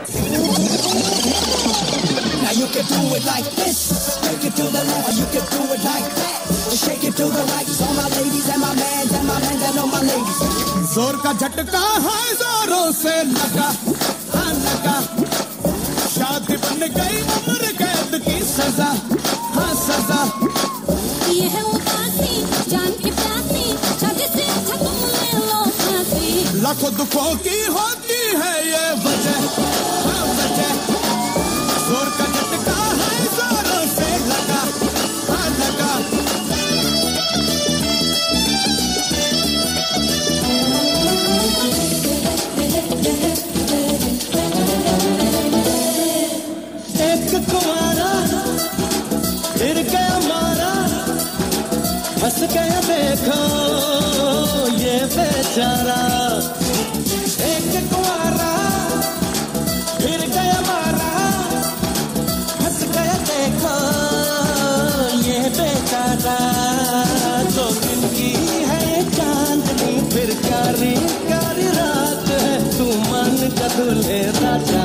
Now you can do it like this, shake it to the left, or you can do it like that, shake it to the right. So my ladies and my men and all my ladies. जोर का झटका है जोरों से लगा, हाँ लगा। शादी बन गई उम्र कैद की सजा, हाँ सजा। ये है उदासी जान की प्यासी, शादी से अच्छा तुम ले लो फांसी। लाखों दुखों की होती है ये वजह, हाँ वजह। जोर का झटका है जोरों से लगा, हाँ लगा। एक कुंवारा फिर गया मारा, हंस गया देखो ये बेचारा। एक कुंवारा फिर गया मारा, हंस गया देखो ये बेचारा। दो दिन की है चांदनी फिर कारी कारी रात है, तू मन का दूल्हे राजा।